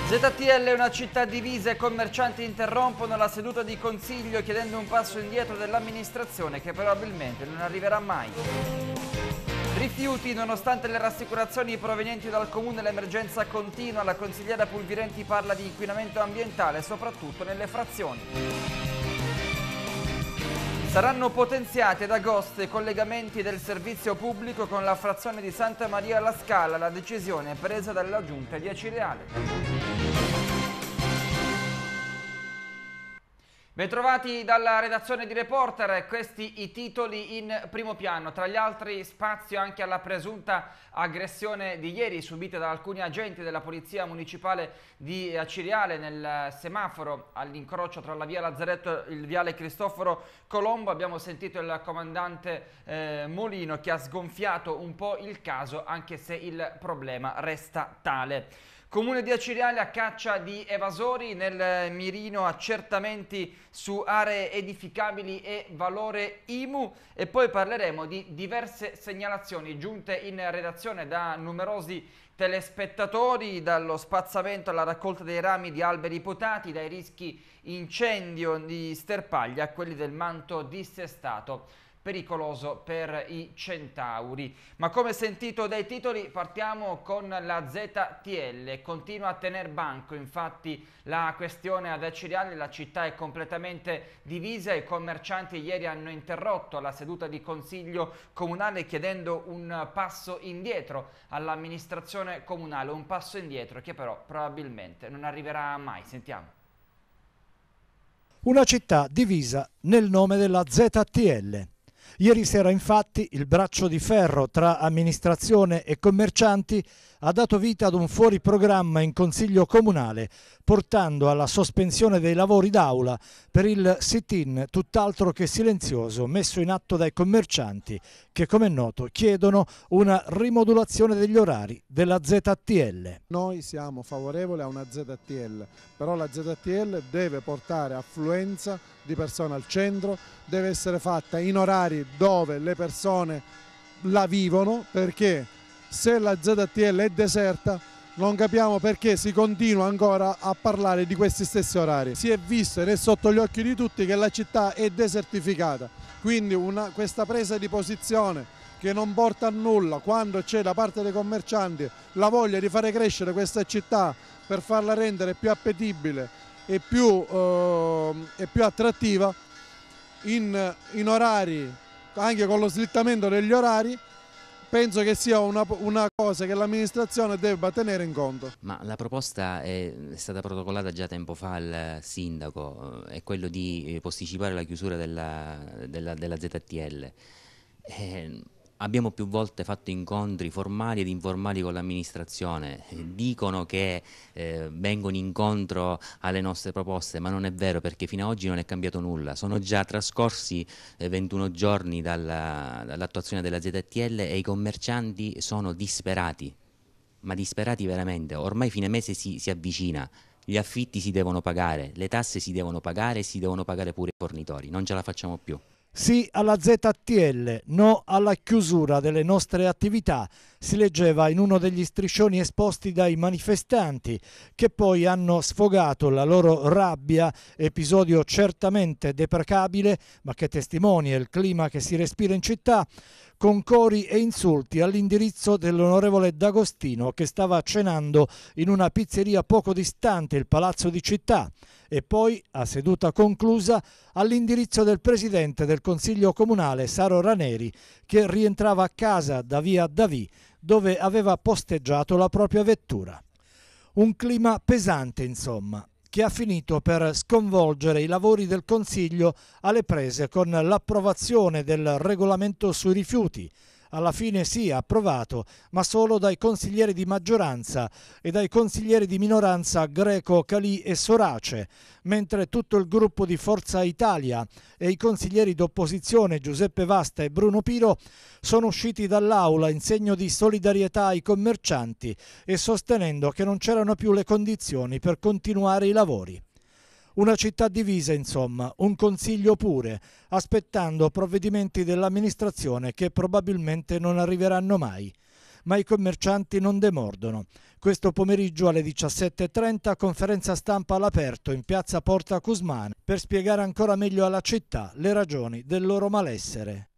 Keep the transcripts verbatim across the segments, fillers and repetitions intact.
Z T L è una città divisa e commercianti interrompono la seduta di consiglio chiedendo un passo indietro dell'amministrazione che probabilmente non arriverà mai. Rifiuti, nonostante le rassicurazioni provenienti dal comune, l'emergenza continua. La consigliera Pulvirenti parla di inquinamento ambientale, soprattutto nelle frazioni. Saranno potenziati ad agosto i collegamenti del servizio pubblico con la frazione di Santa Maria alla Scala, la decisione presa dalla giunta di Acireale. Bentrovati dalla redazione di Reporter, questi i titoli in primo piano. Tra gli altri spazio anche alla presunta aggressione di ieri subita da alcuni agenti della Polizia Municipale di Acireale nel semaforo all'incrocio tra la via Lazzaretto e il viale Cristoforo Colombo. Abbiamo sentito il comandante eh, Molino che ha sgonfiato un po' il caso, anche se il problema resta tale. Comune di Acireale a caccia di evasori, nel mirino accertamenti su aree edificabili e valore I M U, e poi parleremo di diverse segnalazioni giunte in redazione da numerosi telespettatori, dallo spazzamento alla raccolta dei rami di alberi potati, dai rischi incendio di sterpaglia a quelli del manto dissestato pericoloso per i centauri. Ma come sentito dai titoli partiamo con la Z T L. Continua a tener banco infatti la questione ad Acireale, la città è completamente divisa, i commercianti ieri hanno interrotto la seduta di consiglio comunale chiedendo un passo indietro all'amministrazione comunale, un passo indietro che però probabilmente non arriverà mai. Sentiamo. Una città divisa nel nome della Z T L. Ieri sera infatti il braccio di ferro tra amministrazione e commercianti ha dato vita ad un fuori programma in consiglio comunale, portando alla sospensione dei lavori d'aula per il sit-in tutt'altro che silenzioso messo in atto dai commercianti che, come è noto, chiedono una rimodulazione degli orari della Z T L. Noi siamo favorevoli a una Z T L, però la Z T L deve portare affluenza di persone al centro, deve essere fatta in orari dove le persone la vivono, perché se la Z T L è deserta non capiamo perché si continua ancora a parlare di questi stessi orari. Si è visto ed è sotto gli occhi di tutti che la città è desertificata, quindi una, questa presa di posizione che non porta a nulla quando c'è da parte dei commercianti la voglia di fare crescere questa città per farla rendere più appetibile e più, eh, e più attrattiva in, in orari, anche con lo slittamento degli orari, penso che sia una, una cosa che l'amministrazione debba tenere in conto. Ma la proposta è stata protocollata già tempo fa al sindaco, è quello di posticipare la chiusura della, della, della Z T L. Eh, Abbiamo più volte fatto incontri formali ed informali con l'amministrazione, dicono che eh, vengono incontro alle nostre proposte, ma non è vero, perché fino ad oggi non è cambiato nulla. Sono già trascorsi eh, ventuno giorni dalla, dall'attuazione della Z T L e i commercianti sono disperati, ma disperati veramente. Ormai fine mese si, si avvicina, gli affitti si devono pagare, le tasse si devono pagare e si devono pagare pure i fornitori, non ce la facciamo più. Sì alla Z T L, no alla chiusura delle nostre attività, si leggeva in uno degli striscioni esposti dai manifestanti, che poi hanno sfogato la loro rabbia, episodio certamente deprecabile, ma che testimonia il clima che si respira in città, con cori e insulti all'indirizzo dell'onorevole D'Agostino che stava cenando in una pizzeria poco distante il Palazzo di Città, e poi, a seduta conclusa, all'indirizzo del presidente del Consiglio Comunale Saro Raneri, che rientrava a casa da via Davì, dove aveva posteggiato la propria vettura. Un clima pesante, insomma, che ha finito per sconvolgere i lavori del Consiglio alle prese con l'approvazione del regolamento sui rifiuti. Alla fine sì, approvato, ma solo dai consiglieri di maggioranza e dai consiglieri di minoranza Greco, Calì e Sorace, mentre tutto il gruppo di Forza Italia e i consiglieri d'opposizione Giuseppe Vasta e Bruno Piro sono usciti dall'aula in segno di solidarietà ai commercianti e sostenendo che non c'erano più le condizioni per continuare i lavori. Una città divisa, insomma, un consiglio pure, aspettando provvedimenti dell'amministrazione che probabilmente non arriveranno mai. Ma i commercianti non demordono. Questo pomeriggio alle diciassette e trenta conferenza stampa all'aperto in piazza Porta Cusmana per spiegare ancora meglio alla città le ragioni del loro malessere.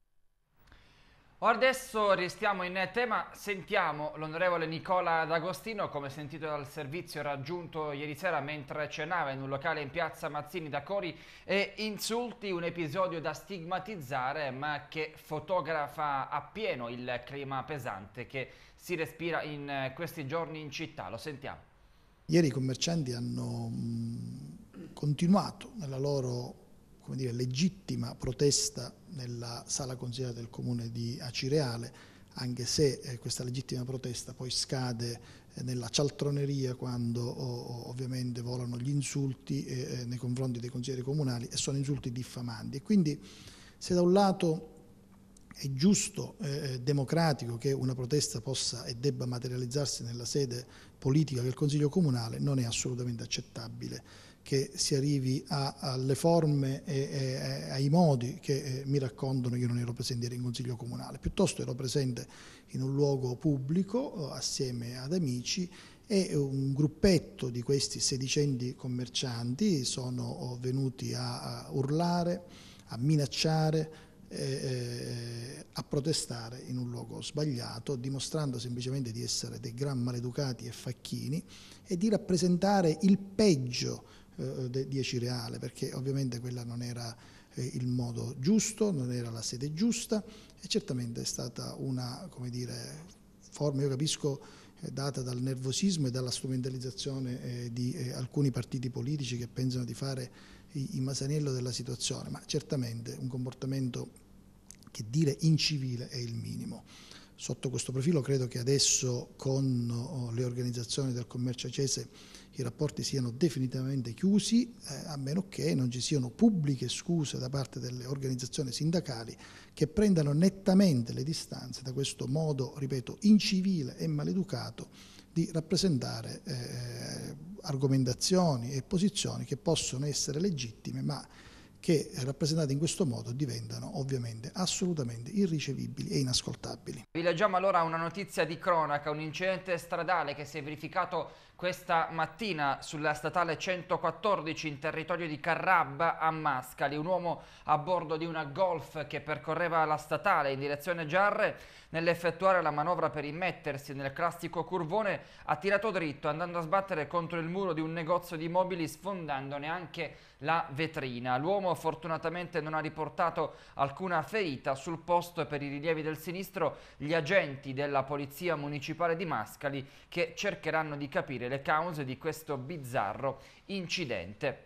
Adesso restiamo in tema, sentiamo l'onorevole Nicola D'Agostino, come sentito dal servizio raggiunto ieri sera mentre cenava in un locale in piazza Mazzini da Cori, e insulti, un episodio da stigmatizzare ma che fotografa appieno il clima pesante che si respira in questi giorni in città. Lo sentiamo. Ieri i commercianti hanno mh, continuato nella loro, come dire, legittima protesta nella sala consigliare del comune di Acireale, anche se eh, questa legittima protesta poi scade eh, nella cialtroneria quando oh, ovviamente volano gli insulti eh, nei confronti dei consiglieri comunali, e sono insulti diffamanti. E quindi, se da un lato è giusto, eh, democratico che una protesta possa e debba materializzarsi nella sede politica che è il Consiglio Comunale, non è assolutamente accettabile che si arrivi a, alle forme e, e ai modi che eh, mi raccontano. Io non ero presente in Consiglio Comunale, piuttosto ero presente in un luogo pubblico eh, assieme ad amici, e un gruppetto di questi sedicenti commercianti sono venuti a, a urlare, a minacciare, Eh, a protestare in un luogo sbagliato, dimostrando semplicemente di essere dei gran maleducati e facchini e di rappresentare il peggio eh, de, di Acireale, perché ovviamente quella non era eh, il modo giusto, non era la sede giusta, e certamente è stata una, come dire, forma, io capisco, eh, data dal nervosismo e dalla strumentalizzazione eh, di eh, alcuni partiti politici che pensano di fare il masaniello della situazione, ma certamente un comportamento che dire incivile è il minimo. Sotto questo profilo credo che adesso con oh, le organizzazioni del commercio acese i rapporti siano definitivamente chiusi, eh, a meno che non ci siano pubbliche scuse da parte delle organizzazioni sindacali che prendano nettamente le distanze da questo modo, ripeto, incivile e maleducato di rappresentare eh, argomentazioni e posizioni che possono essere legittime, ma che rappresentate in questo modo diventano ovviamente assolutamente irricevibili e inascoltabili. Vi leggiamo allora una notizia di cronaca, un incidente stradale che si è verificato questa mattina sulla statale centoquattordici in territorio di Carrabba a Mascali. Un uomo a bordo di una Golf che percorreva la statale in direzione Giarre, nell'effettuare la manovra per immettersi nel classico curvone, ha tirato dritto andando a sbattere contro il muro di un negozio di mobili, sfondandone anche la vetrina. L'uomo fortunatamente non ha riportato alcuna ferita. Sul posto e per i rilievi del sinistro gli agenti della Polizia Municipale di Mascali, che cercheranno di capire le cause di questo bizzarro incidente.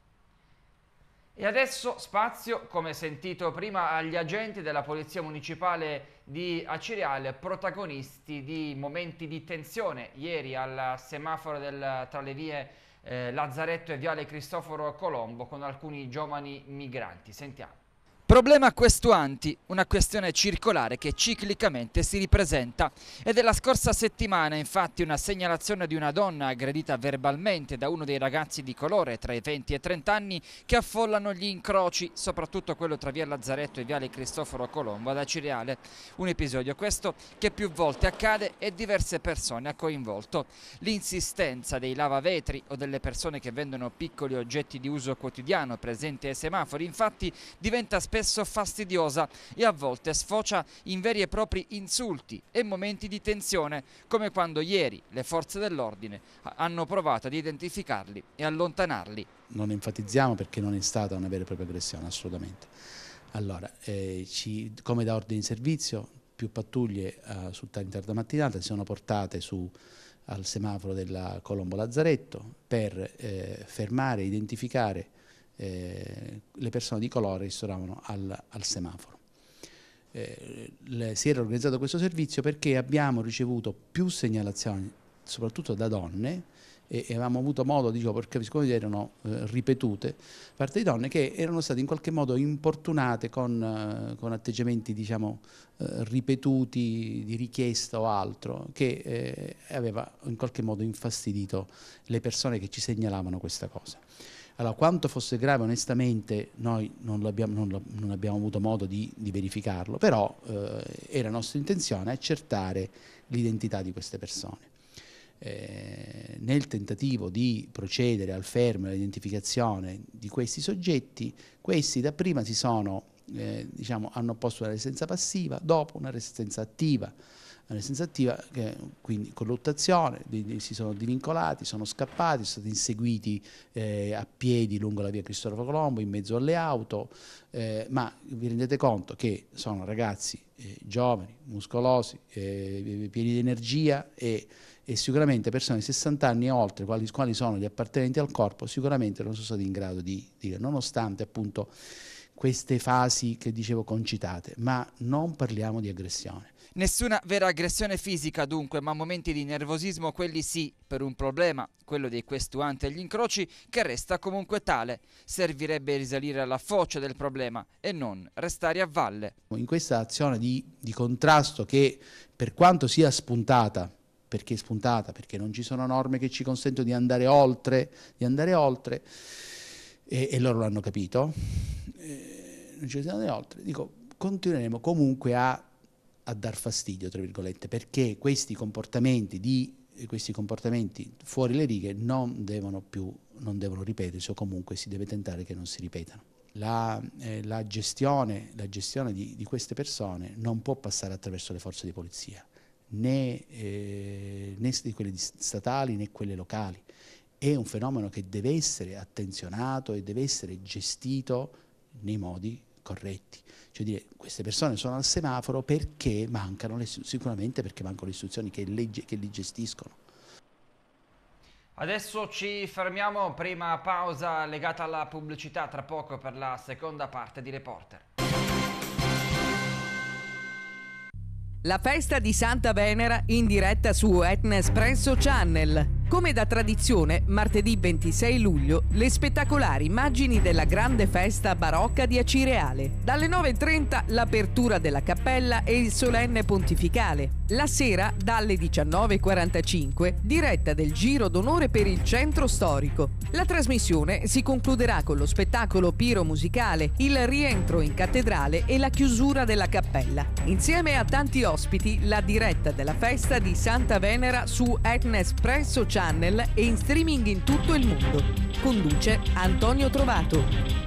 E adesso spazio, come sentito prima, agli agenti della Polizia Municipale di Acireale, protagonisti di momenti di tensione ieri al semaforo del, tra le vie eh, Lazzaretto e Viale Cristoforo Colombo con alcuni giovani migranti. Sentiamo. Problema questuanti, una questione circolare che ciclicamente si ripresenta. È della scorsa settimana infatti una segnalazione di una donna aggredita verbalmente da uno dei ragazzi di colore tra i venti e i trenta anni che affollano gli incroci, soprattutto quello tra via Lazzaretto e viale Cristoforo Colombo ad Acireale. Un episodio questo che più volte accade e diverse persone ha coinvolto. L'insistenza dei lavavetri o delle persone che vendono piccoli oggetti di uso quotidiano presenti ai semafori infatti diventa spesso fastidiosa e a volte sfocia in veri e propri insulti e momenti di tensione, come quando ieri le forze dell'ordine hanno provato ad identificarli e allontanarli. Non enfatizziamo perché non è stata una vera e propria aggressione, assolutamente. Allora, eh, ci, come da ordine di servizio, più pattuglie eh, sul tarda mattinata si sono portate su al semaforo della Colombo Lazzaretto per eh, fermare e identificare Eh, le persone di colore che si trovavano al, al semaforo. Eh, le, si era organizzato questo servizio perché abbiamo ricevuto più segnalazioni, soprattutto da donne, e, e avevamo avuto modo, dico, perché siccome erano eh, ripetute, parte di donne che erano state in qualche modo importunate con, eh, con atteggiamenti, diciamo, eh, ripetuti di richiesta o altro, che eh, aveva in qualche modo infastidito le persone che ci segnalavano questa cosa. Allora, quanto fosse grave onestamente noi non, abbiamo, non, lo, non abbiamo avuto modo di, di verificarlo, però eh, era nostra intenzione accertare l'identità di queste persone. eh, nel tentativo di procedere al fermo e all'identificazione di questi soggetti, questi dapprima si sono, eh, diciamo, hanno posto una resistenza passiva, dopo una resistenza attiva. Una resistenza attiva, che, quindi colluttazione, di, di, si sono divincolati, sono scappati, sono stati inseguiti eh, a piedi lungo la via Cristoforo Colombo, in mezzo alle auto, eh, ma vi rendete conto che sono ragazzi eh, giovani, muscolosi, eh, pieni di energia e, e sicuramente persone di sessanta anni e oltre, quali, quali sono gli appartenenti al corpo, sicuramente non sono stati in grado di dire, nonostante appunto queste fasi che dicevo concitate, ma non parliamo di aggressione. Nessuna vera aggressione fisica dunque, ma momenti di nervosismo, quelli sì, per un problema, quello dei questuanti agli incroci, che resta comunque tale. Servirebbe risalire alla foce del problema e non restare a valle. In questa azione di, di contrasto che, per quanto sia spuntata, perché è spuntata, perché non ci sono norme che ci consentono di andare oltre, di andare oltre e, e loro l'hanno capito, eh, non ci sono oltre, dico, continueremo comunque a a dar fastidio, tra virgolette, perché questi comportamenti, di, questi comportamenti fuori le righe non devono più, non devono ripetersi, o comunque si deve tentare che non si ripetano. La, eh, la gestione, la gestione di, di queste persone non può passare attraverso le forze di polizia, né, eh, né di quelle statali né quelle locali. È un fenomeno che deve essere attenzionato e deve essere gestito nei modi corretti. Cioè dire, queste persone sono al semaforo perché mancano le, sicuramente perché mancano le istituzioni che, legge, che li gestiscono. Adesso ci fermiamo, prima pausa legata alla pubblicità, tra poco per la seconda parte di Reporter. La festa di Santa Venera in diretta su Etna Espresso Channel. Come da tradizione, martedì ventisei luglio, le spettacolari immagini della grande festa barocca di Acireale. Dalle nove e trenta l'apertura della cappella e il solenne pontificale. La sera, dalle diciannove e quarantacinque, diretta del giro d'onore per il centro storico. La trasmissione si concluderà con lo spettacolo piro-musicale, il rientro in cattedrale e la chiusura della cappella. Insieme a tanti ospiti, la diretta della festa di Santa Venera su Etna Espresso Channel e in streaming in tutto il mondo. Conduce Antonio Trovato.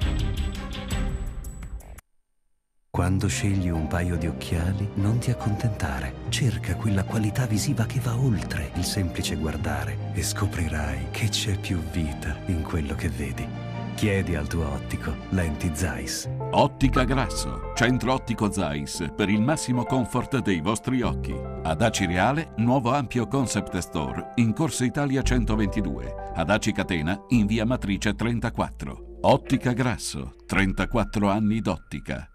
Quando scegli un paio di occhiali, non ti accontentare. Cerca quella qualità visiva che va oltre il semplice guardare e scoprirai che c'è più vita in quello che vedi. Chiedi al tuo ottico Lenti Zeiss. Ottica Grasso, centro ottico Zeiss per il massimo comfort dei vostri occhi. Ad Acireale, nuovo ampio concept store in Corso Italia centoventidue. Ad Aci Catena, in via Matrice trentaquattro. Ottica Grasso, trentaquattro anni d'ottica.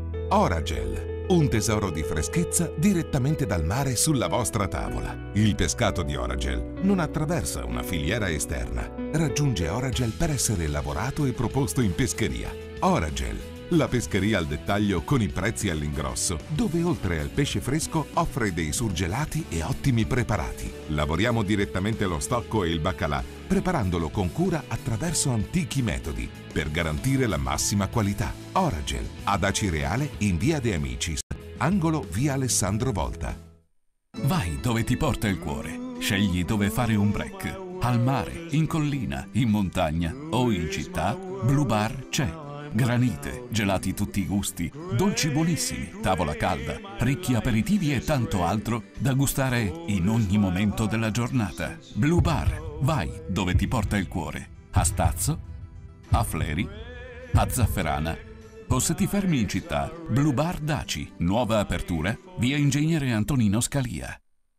Oragel, un tesoro di freschezza direttamente dal mare sulla vostra tavola. Il pescato di Oragel non attraversa una filiera esterna. Raggiunge Oragel per essere lavorato e proposto in pescheria. Oragel, la pescheria al dettaglio con i prezzi all'ingrosso, dove oltre al pesce fresco offre dei surgelati e ottimi preparati. Lavoriamo direttamente lo stocco e il baccalà, preparandolo con cura attraverso antichi metodi, per garantire la massima qualità. Oragel, ad Acireale in via De Amicis, angolo via Alessandro Volta. Vai dove ti porta il cuore. Scegli dove fare un break. Al mare, in collina, in montagna o in città, Blue Bar c'è. Granite, gelati tutti i gusti, dolci buonissimi, tavola calda, ricchi aperitivi e tanto altro da gustare in ogni momento della giornata. Blue Bar, vai dove ti porta il cuore. A Stazzo, a Fleri, a Zafferana o se ti fermi in città, Blue Bar Daci, nuova apertura, via Ingegnere Antonino Scalia.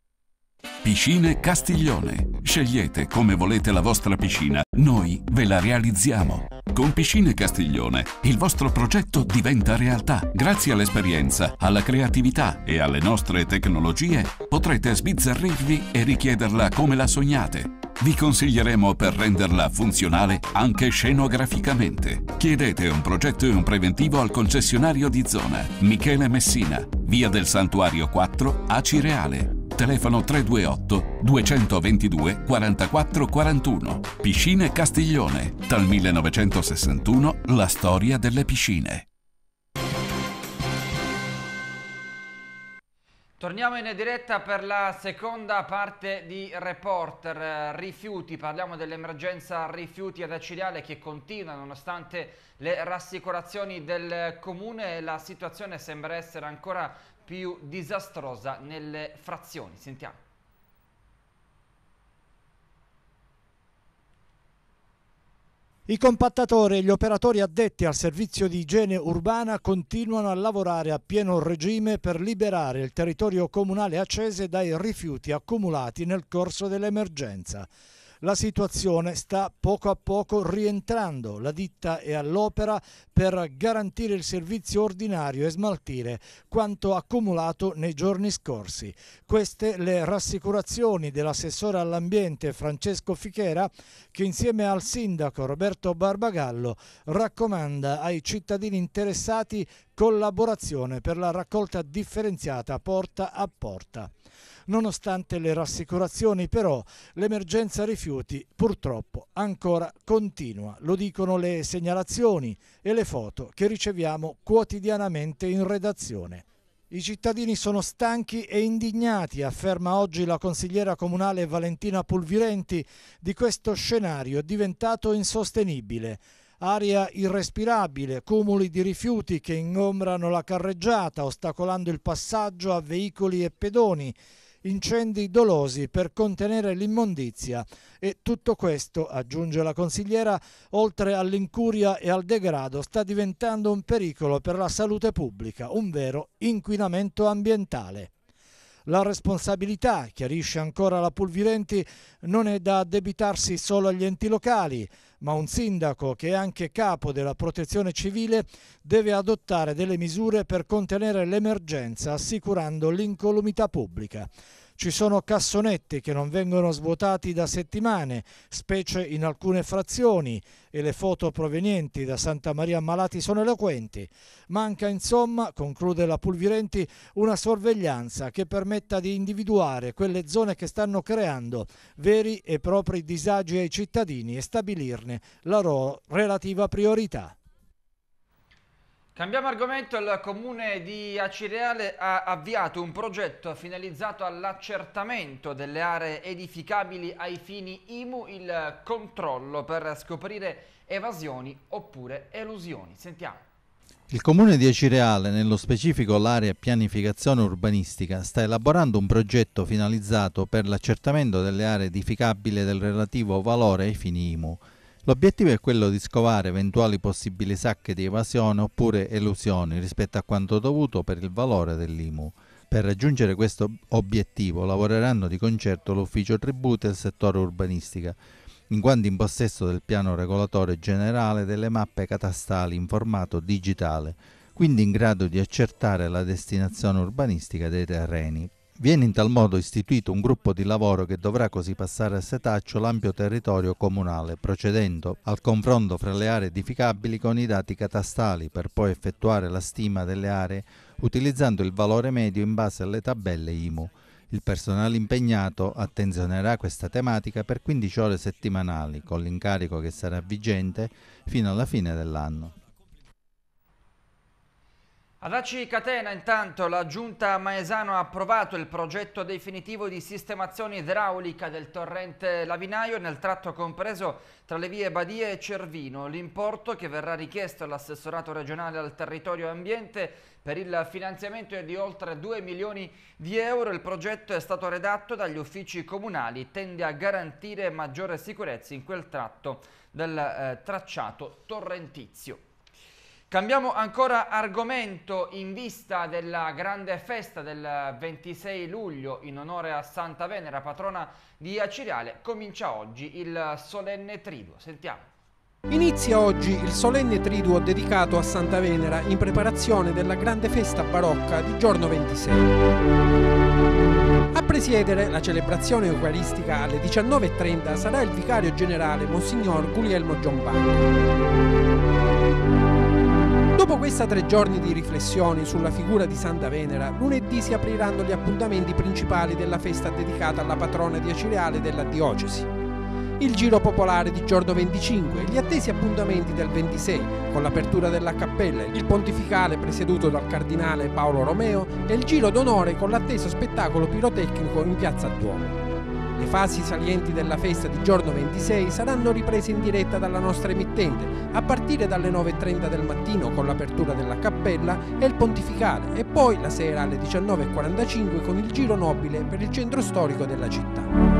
Piscine Castiglione. Scegliete come volete la vostra piscina, noi ve la realizziamo. Con Piscine Castiglione il vostro progetto diventa realtà. Grazie all'esperienza, alla creatività e alle nostre tecnologie potrete sbizzarrirvi e richiederla come la sognate. Vi consiglieremo per renderla funzionale anche scenograficamente. Chiedete un progetto e un preventivo al concessionario di zona Michele Messina, via del Santuario quattro, Acireale. Telefono tre due otto due due quarantaquattro quarantuno. Piscine Castiglione, dal millenovecentosessantuno la storia delle piscine. Torniamo in diretta per la seconda parte di Reporter. Rifiuti, parliamo dell'emergenza rifiuti ad Acireale che continua nonostante le rassicurazioni del comune. La situazione sembra essere ancora più disastrosa nelle frazioni. Sentiamo. I compattatori e gli operatori addetti al servizio di igiene urbana continuano a lavorare a pieno regime per liberare il territorio comunale acese dai rifiuti accumulati nel corso dell'emergenza. La situazione sta poco a poco rientrando. La ditta è all'opera per garantire il servizio ordinario e smaltire quanto accumulato nei giorni scorsi. Queste le rassicurazioni dell'assessore all'ambiente Francesco Fichera, che insieme al sindaco Roberto Barbagallo raccomanda ai cittadini interessati collaborazione per la raccolta differenziata porta a porta. Nonostante le rassicurazioni, però, l'emergenza rifiuti purtroppo ancora continua. Lo dicono le segnalazioni e le foto che riceviamo quotidianamente in redazione. I cittadini sono stanchi e indignati, afferma oggi la consigliera comunale Valentina Pulvirenti, di questo scenario diventato insostenibile. Aria irrespirabile, cumuli di rifiuti che ingombrano la carreggiata, ostacolando il passaggio a veicoli e pedoni, incendi dolosi per contenere l'immondizia e tutto questo, aggiunge la consigliera, oltre all'incuria e al degrado, sta diventando un pericolo per la salute pubblica, un vero inquinamento ambientale. La responsabilità, chiarisce ancora la Pulvirenti, non è da addebitarsi solo agli enti locali, ma un sindaco che è anche capo della protezione civile deve adottare delle misure per contenere l'emergenza, assicurando l'incolumità pubblica. Ci sono cassonetti che non vengono svuotati da settimane, specie in alcune frazioni, e le foto provenienti da Santa Maria Malati sono eloquenti. Manca insomma, conclude la Pulvirenti, una sorveglianza che permetta di individuare quelle zone che stanno creando veri e propri disagi ai cittadini e stabilirne la loro relativa priorità. Cambiamo argomento. Il comune di Acireale ha avviato un progetto finalizzato all'accertamento delle aree edificabili ai fini I M U, il controllo per scoprire evasioni oppure elusioni. Sentiamo. Il comune di Acireale, nello specifico l'area pianificazione urbanistica, sta elaborando un progetto finalizzato per l'accertamento delle aree edificabili e del relativo valore ai fini I M U. L'obiettivo è quello di scovare eventuali possibili sacche di evasione oppure elusioni rispetto a quanto dovuto per il valore dell'I M U. Per raggiungere questo obiettivo lavoreranno di concerto l'ufficio tributi e il settore urbanistica, in quanto in possesso del piano regolatore generale delle mappe catastali in formato digitale, quindi in grado di accertare la destinazione urbanistica dei terreni. Viene in tal modo istituito un gruppo di lavoro che dovrà così passare a setaccio l'ampio territorio comunale, procedendo al confronto fra le aree edificabili con i dati catastali per poi effettuare la stima delle aree utilizzando il valore medio in base alle tabelle I M U. Il personale impegnato attenzionerà questa tematica per quindici ore settimanali, con l'incarico che sarà vigente fino alla fine dell'anno. Ad Aci Catena intanto la giunta Maesano ha approvato il progetto definitivo di sistemazione idraulica del torrente Lavinaio nel tratto compreso tra le vie Badia e Cervino. L'importo che verrà richiesto all'assessorato regionale al territorio e ambiente per il finanziamento è di oltre due milioni di euro. Il progetto è stato redatto dagli uffici comunali, tende a garantire maggiore sicurezza in quel tratto del eh, tracciato torrentizio. Cambiamo ancora argomento. In vista della grande festa del ventisei luglio in onore a Santa Venera, patrona di Acireale, comincia oggi il solenne triduo. Sentiamo. Inizia oggi il solenne triduo dedicato a Santa Venera in preparazione della grande festa barocca di giorno ventisei. A presiedere la celebrazione eucaristica alle diciannove e trenta sarà il vicario generale Monsignor Guglielmo Giombanco. Dopo questa tre giorni di riflessioni sulla figura di Santa Venera, lunedì si apriranno gli appuntamenti principali della festa dedicata alla patrona di Acireale della diocesi. il Giro Popolare di giorno venticinque, gli attesi appuntamenti del ventisei, con l'apertura della cappella, il pontificale presieduto dal cardinale Paolo Romeo e il Giro d'onore con l'atteso spettacolo pirotecnico in Piazza Duomo. Le fasi salienti della festa di giorno ventisei saranno riprese in diretta dalla nostra emittente a partire dalle nove e trenta del mattino con l'apertura della cappella e il pontificale e poi la sera alle diciannove e quarantacinque con il giro nobile per il centro storico della città.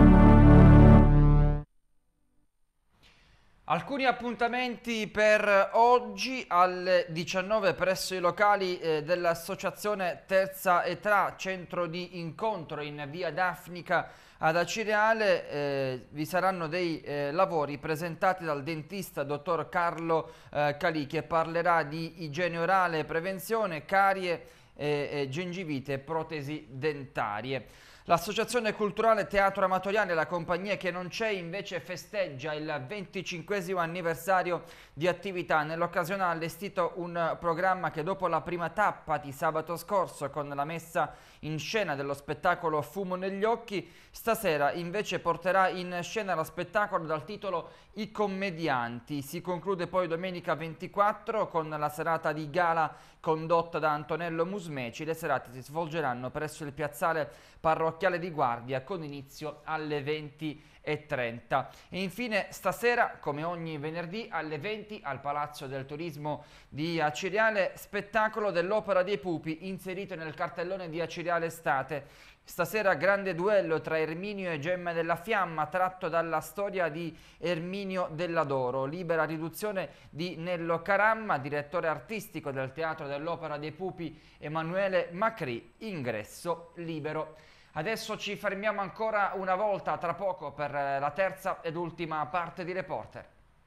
Alcuni appuntamenti per oggi alle diciannove presso i locali eh, dell'associazione Terza Età, centro di incontro in via Dafnica ad Acireale. Eh, vi saranno dei eh, lavori presentati dal dentista dottor Carlo eh, Calì, che parlerà di igiene orale, prevenzione, carie, eh, eh, gengivite e protesi dentarie. L'associazione culturale Teatro Amatoriale, la compagnia che non c'è, invece festeggia il venticinquesimo anniversario di attività. Nell'occasione ha allestito un programma che, dopo la prima tappa di sabato scorso con la messa in scena dello spettacolo Fumo negli occhi, stasera invece porterà in scena lo spettacolo dal titolo I Commedianti. Si conclude poi domenica ventiquattro con la serata di gala condotta da Antonello Musmeci. Le serate si svolgeranno presso il piazzale parrocchiale di Guardia con inizio alle venti e trenta. E infine stasera, come ogni venerdì, alle venti al Palazzo del Turismo di Acireale, spettacolo dell'Opera dei Pupi inserito nel cartellone di Acireale Estate. Stasera grande duello tra Erminio e Gemma della Fiamma, tratto dalla storia di Erminio dell'Adoro. Libera riduzione di Nello Caramma, direttore artistico del Teatro dell'Opera dei Pupi Emanuele Macri, ingresso libero. Adesso ci fermiamo ancora una volta, tra poco, per la terza ed ultima parte di Reporter.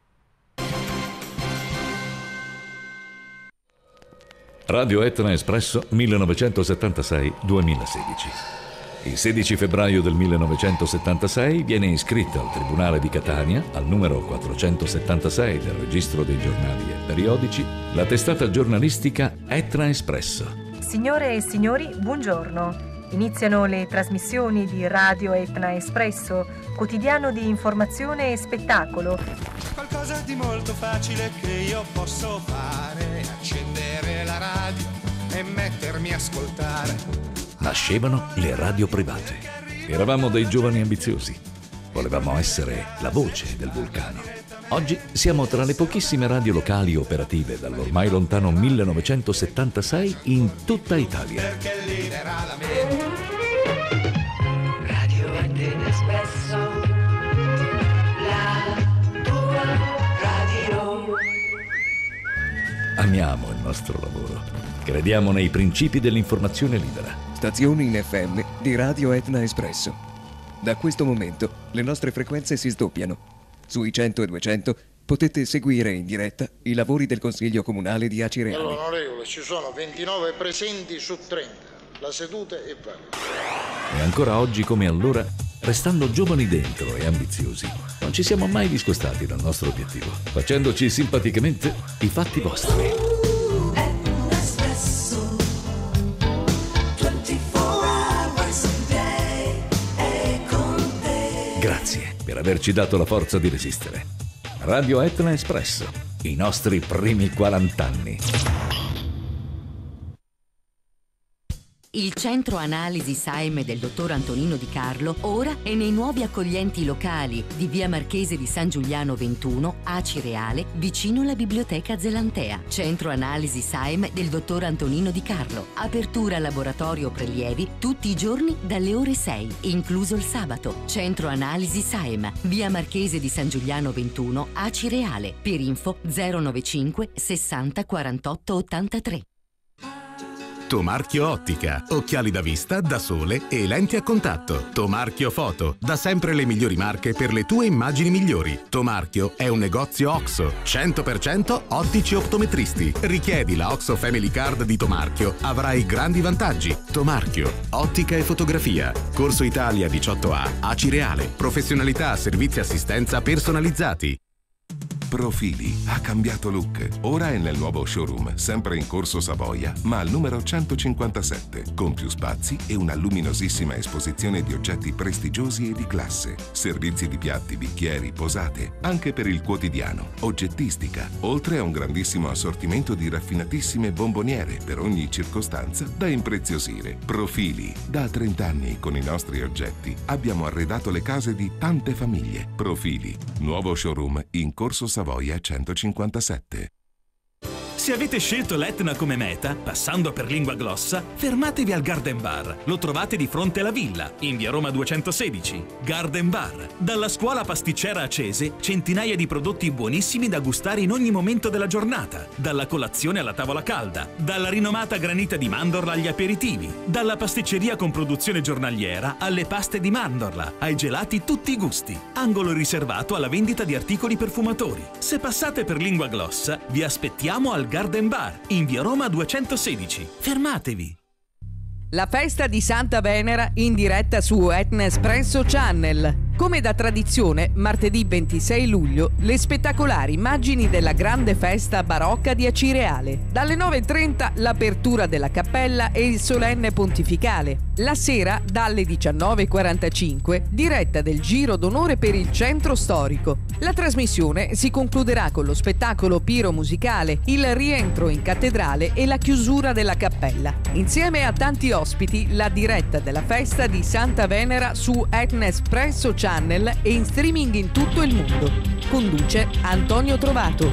Radio Etna Espresso millenovecentosettantasei duemilasedici. Il sedici febbraio del millenovecentosettantasei viene iscritta al Tribunale di Catania, al numero quattrocentosettantasei del Registro dei Giornali e Periodici, la testata giornalistica Etna Espresso. Signore e signori, buongiorno. Iniziano le trasmissioni di Radio Etna Espresso, quotidiano di informazione e spettacolo. Qualcosa di molto facile che io posso fare, accendere la radio e mettermi a ascoltare. Nascevano le radio private. Eravamo dei giovani ambiziosi. Volevamo essere la voce del vulcano. Oggi siamo tra le pochissime radio locali operative dall'ormai lontano millenovecentosettantasei in tutta Italia. Perché l'idea la mente. Radio Etna Espresso, la tua radio. Amiamo il nostro lavoro. Crediamo nei principi dell'informazione libera. Stazione in F M di Radio Etna Espresso. Da questo momento le nostre frequenze si sdoppiano. Sui cento e duecento potete seguire in diretta i lavori del Consiglio Comunale di Acireale. Allora, onorevole, ci sono ventinove presenti su trenta. La seduta è valida. E ancora oggi come allora, restando giovani dentro e ambiziosi, non ci siamo mai discostati dal nostro obiettivo, facendoci simpaticamente i fatti vostri. Grazie per averci dato la forza di resistere. Radio Etna Espresso, i nostri primi quaranta anni. Il centro analisi S A I M del dottor Antonino Di Carlo ora è nei nuovi accoglienti locali di via Marchese di San Giuliano ventuno, Acireale, vicino alla biblioteca Zelantea. Centro analisi S A I M del dottor Antonino Di Carlo. Apertura laboratorio prelievi tutti i giorni dalle ore sei, incluso il sabato. Centro analisi S A I M, via Marchese di San Giuliano ventuno, Acireale. Per info zero novantacinque sessanta quarantotto ottantatré. Tomarchio Ottica, occhiali da vista, da sole e lenti a contatto. Tomarchio Foto, da sempre le migliori marche per le tue immagini migliori. Tomarchio è un negozio OXO, cento per cento ottici optometristi. Richiedi la OXO Family Card di Tomarchio, avrai grandi vantaggi. Tomarchio, ottica e fotografia. Corso Italia diciotto A, Acireale. Professionalità, servizi e assistenza personalizzati. Profili ha cambiato look. Ora è nel nuovo showroom, sempre in Corso Savoia, ma al numero centocinquantasette, con più spazi e una luminosissima esposizione di oggetti prestigiosi e di classe. Servizi di piatti, bicchieri, posate, anche per il quotidiano. Oggettistica, oltre a un grandissimo assortimento di raffinatissime bomboniere per ogni circostanza da impreziosire. Profili. Da trenta anni con i nostri oggetti abbiamo arredato le case di tante famiglie. Profili. Nuovo showroom in Corso Savoia centocinquantasette. Se avete scelto l'Etna come meta, passando per Lingua Glossa, fermatevi al Garden Bar. Lo trovate di fronte alla villa, in via Roma duecentosedici. Garden Bar. Dalla scuola pasticcera Acese, centinaia di prodotti buonissimi da gustare in ogni momento della giornata. Dalla colazione alla tavola calda. Dalla rinomata granita di mandorla agli aperitivi. Dalla pasticceria con produzione giornaliera alle paste di mandorla, ai gelati tutti i gusti. Angolo riservato alla vendita di articoli perfumatori. Se passate per Lingua Glossa, vi aspettiamo al Garden Bar, in via Roma duecentosedici. Fermatevi! La festa di Santa Venera in diretta su Etna Espresso Channel. Come da tradizione, martedì ventisei luglio, le spettacolari immagini della grande festa barocca di Acireale. Dalle nove e trenta l'apertura della cappella e il solenne pontificale. La sera, dalle diciannove e quarantacinque, diretta del giro d'onore per il centro storico. La trasmissione si concluderà con lo spettacolo piro musicale, il rientro in cattedrale e la chiusura della cappella. Insieme a tanti ospiti, la diretta della festa di Santa Venera su Etna Espresso Channel e in streaming in tutto il mondo. Conduce Antonio Trovato.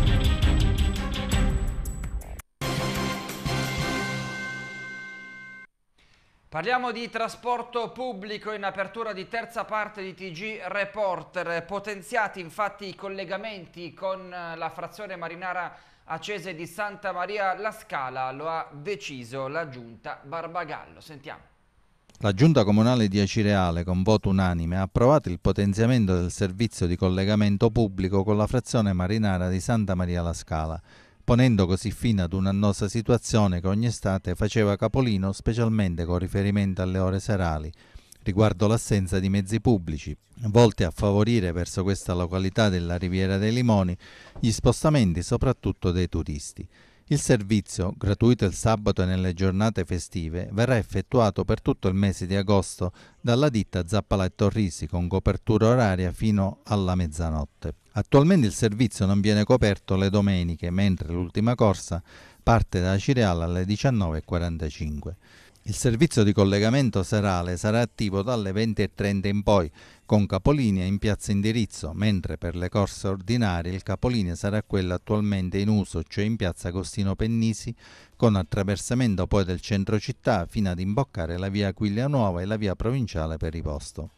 Parliamo di trasporto pubblico in apertura di terza parte di T G Reporter. Potenziati infatti i collegamenti con la frazione marinara Acese di Santa Maria La Scala, lo ha deciso la giunta Barbagallo. Sentiamo. La Giunta Comunale di Acireale, con voto unanime, ha approvato il potenziamento del servizio di collegamento pubblico con la frazione marinara di Santa Maria La Scala, ponendo così fine ad un'annosa situazione che ogni estate faceva capolino, specialmente con riferimento alle ore serali, riguardo l'assenza di mezzi pubblici, volti a favorire verso questa località della Riviera dei Limoni gli spostamenti soprattutto dei turisti. Il servizio, gratuito il sabato e nelle giornate festive, verrà effettuato per tutto il mese di agosto dalla ditta Zappala e Torrisi con copertura oraria fino alla mezzanotte. Attualmente il servizio non viene coperto le domeniche, mentre l'ultima corsa parte da Acireale alle diciannove e quarantacinque. Il servizio di collegamento serale sarà attivo dalle venti e trenta in poi, con capolinea in piazza Indirizzo, mentre per le corse ordinarie il capolinea sarà quello attualmente in uso, cioè in piazza Agostino Pennisi, con attraversamento poi del centro città fino ad imboccare la via Aquilea Nuova e la via provinciale per Riposto.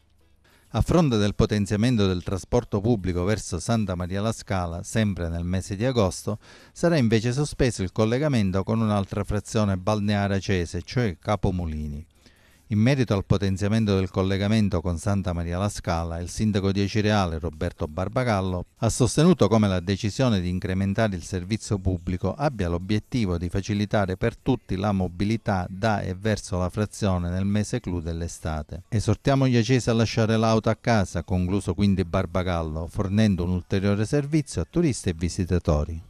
A fronte del potenziamento del trasporto pubblico verso Santa Maria La Scala, sempre nel mese di agosto, sarà invece sospeso il collegamento con un'altra frazione balneare acese, cioè Capomulini. In merito al potenziamento del collegamento con Santa Maria La Scala, il sindaco di Acireale, Roberto Barbagallo, ha sostenuto come la decisione di incrementare il servizio pubblico abbia l'obiettivo di facilitare per tutti la mobilità da e verso la frazione nel mese clou dell'estate. Esortiamo gli acesi a lasciare l'auto a casa, ha concluso quindi Barbagallo, fornendo un ulteriore servizio a turisti e visitatori.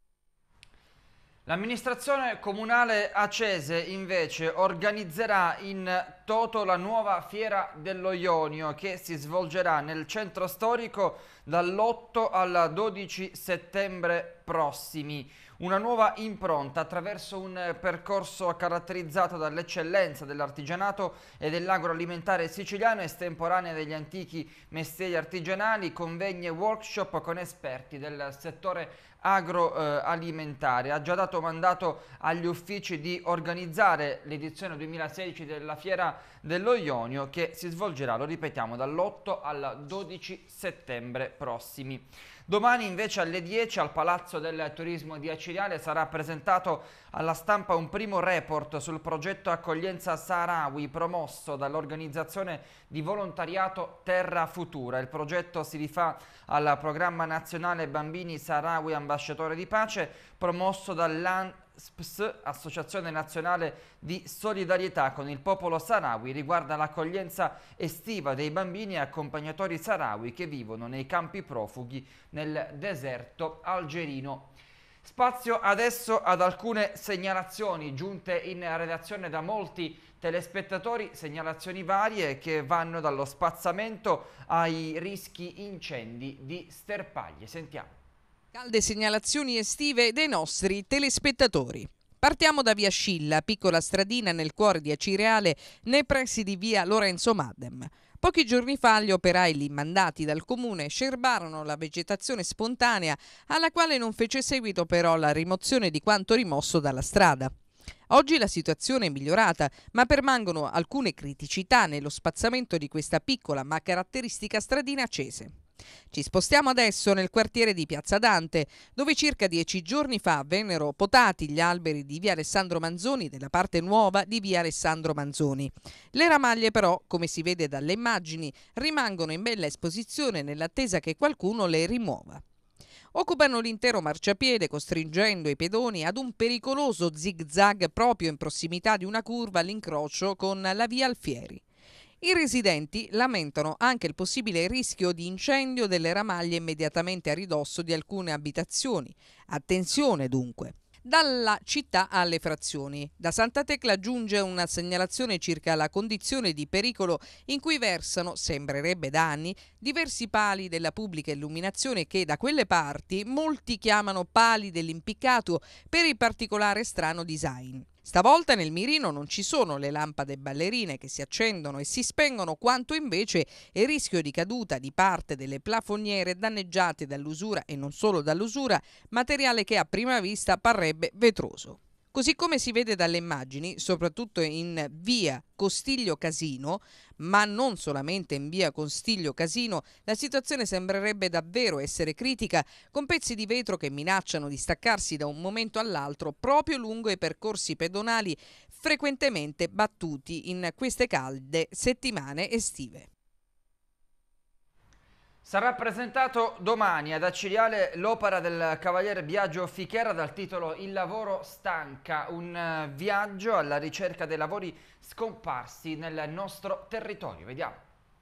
L'amministrazione comunale Acese invece organizzerà in toto la nuova Fiera dello Ionio che si svolgerà nel centro storico dall'otto al dodici settembre prossimi. Una nuova impronta attraverso un percorso caratterizzato dall'eccellenza dell'artigianato e dell'agroalimentare siciliano, estemporanea degli antichi mestieri artigianali, convegni e workshop con esperti del settore agroalimentare. Ha già dato mandato agli uffici di organizzare l'edizione duemilasedici della Fiera dello Ionio che si svolgerà, lo ripetiamo, dall'otto al dodici settembre prossimi. Domani invece alle dieci al Palazzo del Turismo di Acireale sarà presentato alla stampa un primo report sul progetto Accoglienza Saharawi promosso dall'organizzazione di volontariato Terra Futura. Il progetto si rifà al programma nazionale Bambini Saharawi Ambasciatore di Pace promosso dall'A N S P S, Associazione Nazionale di Solidarietà con il Popolo Saharawi, riguarda l'accoglienza estiva dei bambini e accompagnatori saharawi che vivono nei campi profughi nel deserto algerino. Spazio adesso ad alcune segnalazioni giunte in redazione da molti telespettatori, segnalazioni varie che vanno dallo spazzamento ai rischi incendi di sterpaglie. Sentiamo. Calde segnalazioni estive dei nostri telespettatori. Partiamo da via Scilla, piccola stradina nel cuore di Acireale, nei pressi di via Lorenzo Madem. Pochi giorni fa gli operai lì mandati dal comune scerbarono la vegetazione spontanea, alla quale non fece seguito però la rimozione di quanto rimosso dalla strada. Oggi la situazione è migliorata, ma permangono alcune criticità nello spazzamento di questa piccola ma caratteristica stradina accese. Ci spostiamo adesso nel quartiere di Piazza Dante, dove circa dieci giorni fa vennero potati gli alberi di via Alessandro Manzoni della parte nuova di via Alessandro Manzoni. Le ramaglie però, come si vede dalle immagini, rimangono in bella esposizione nell'attesa che qualcuno le rimuova. Occupano l'intero marciapiede, costringendo i pedoni ad un pericoloso zig-zag proprio in prossimità di una curva all'incrocio con la via Alfieri. I residenti lamentano anche il possibile rischio di incendio delle ramaglie immediatamente a ridosso di alcune abitazioni. Attenzione dunque! Dalla città alle frazioni. Da Santa Tecla giunge una segnalazione circa la condizione di pericolo in cui versano, sembrerebbe da anni, diversi pali della pubblica illuminazione che da quelle parti molti chiamano pali dell'impiccato per il particolare strano design. Stavolta nel mirino non ci sono le lampade ballerine che si accendono e si spengono, quanto invece il rischio di caduta di parte delle plafoniere danneggiate dall'usura e non solo dall'usura, materiale che a prima vista parrebbe vetroso. Così come si vede dalle immagini, soprattutto in via Costiglio Casino, ma non solamente in via Costiglio Casino, la situazione sembrerebbe davvero essere critica, con pezzi di vetro che minacciano di staccarsi da un momento all'altro proprio lungo i percorsi pedonali frequentemente battuti in queste calde settimane estive. Sarà presentato domani ad Acireale l'opera del Cavaliere Biagio Fichera dal titolo Il lavoro stanca, un viaggio alla ricerca dei lavori scomparsi nel nostro territorio. Vediamo.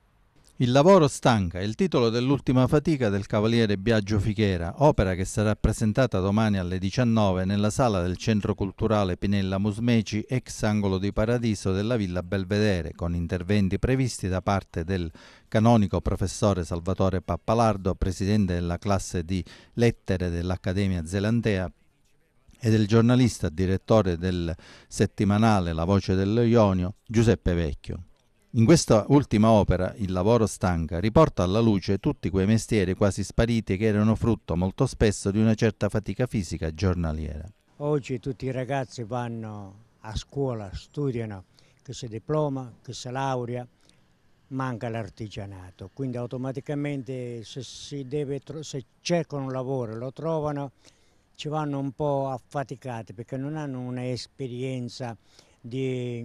Il lavoro stanca è il titolo dell'ultima fatica del Cavaliere Biagio Fichera, opera che sarà presentata domani alle diciannove nella sala del Centro Culturale Pinella Musmeci, ex angolo di Paradiso della Villa Belvedere, con interventi previsti da parte del canonico professore Salvatore Pappalardo, presidente della classe di lettere dell'Accademia Zelandea, e del giornalista direttore del settimanale La Voce dello Ionio, Giuseppe Vecchio. In questa ultima opera, Il lavoro stanca, riporta alla luce tutti quei mestieri quasi spariti che erano frutto molto spesso di una certa fatica fisica giornaliera. Oggi tutti i ragazzi vanno a scuola, studiano, che si diploma, che si laurea, manca l'artigianato, quindi automaticamente se, si deve, se cercano un lavoro e lo trovano ci vanno un po' affaticati perché non hanno un'esperienza di...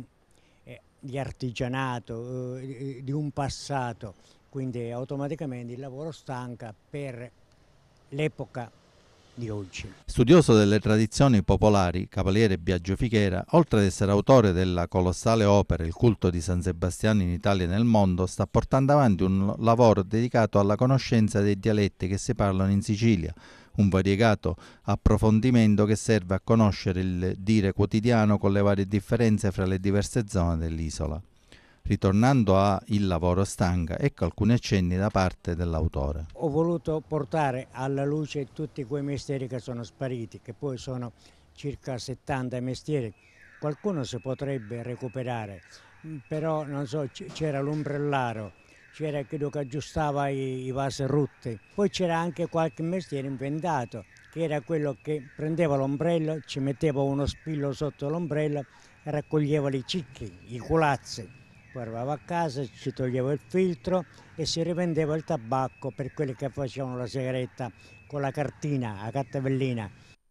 di artigianato, eh, di un passato, quindi automaticamente il lavoro stanca per l'epoca di oggi. Studioso delle tradizioni popolari, Cavaliere Biagio Fichera, oltre ad essere autore della colossale opera Il culto di San Sebastiano in Italia e nel mondo, sta portando avanti un lavoro dedicato alla conoscenza dei dialetti che si parlano in Sicilia, un variegato approfondimento che serve a conoscere il dire quotidiano con le varie differenze fra le diverse zone dell'isola. Ritornando a Il lavoro stanca, ecco alcuni accenni da parte dell'autore. Ho voluto portare alla luce tutti quei mestieri che sono spariti, che poi sono circa settanta mestieri. Qualcuno si potrebbe recuperare, però non so, c'era l'ombrellaro, c'era chi che aggiustava i, i vasi rotti, poi c'era anche qualche mestiere inventato, che era quello che prendeva l'ombrello, ci metteva uno spillo sotto l'ombrello e raccoglieva i cicchi, i culazzi. Poi arrivava a casa, ci toglieva il filtro e si rivendeva il tabacco per quelli che facevano la sigaretta con la cartina, la cartavellina.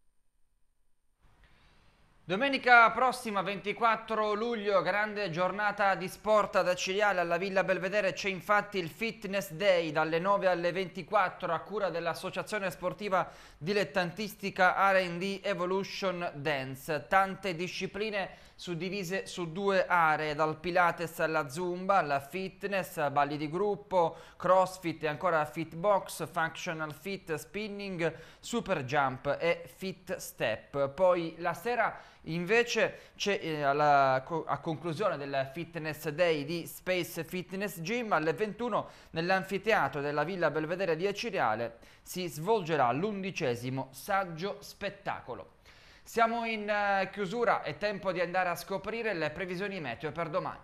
Domenica prossima, ventiquattro luglio, grande giornata di sport ad Acireale alla Villa Belvedere. C'è infatti il Fitness Day dalle nove alle ventiquattro a cura dell'associazione sportiva dilettantistica R and D Evolution Dance. Tante discipline suddivise su due aree, dal Pilates alla Zumba, alla fitness, balli di gruppo, crossfit e ancora fitbox, functional fit, spinning, super jump e fit step. Poi la sera invece c'è eh, alla, a conclusione del Fitness Day di Space Fitness Gym alle ventuno nell'anfiteatro della Villa Belvedere di Acireale si svolgerà l'undicesimo saggio spettacolo. Siamo in uh, chiusura, è tempo di andare a scoprire le previsioni meteo per domani.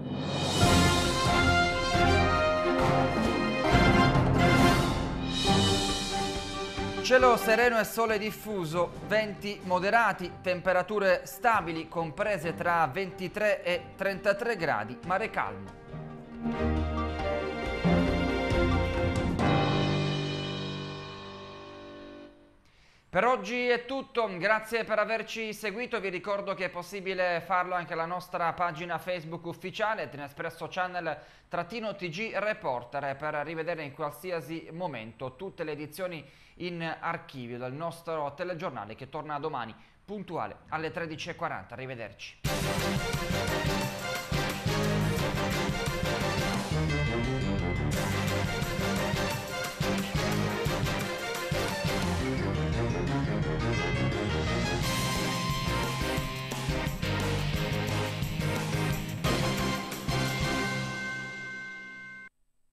Cielo sereno e sole diffuso, venti moderati, temperature stabili comprese tra ventitré e trentatré gradi, mare calmo. Per oggi è tutto, grazie per averci seguito, vi ricordo che è possibile farlo anche alla nostra pagina Facebook ufficiale, Etna Espresso Channel trattino T G Reporter, per rivedere in qualsiasi momento tutte le edizioni in archivio del nostro telegiornale che torna domani puntuale alle tredici e quaranta. Arrivederci.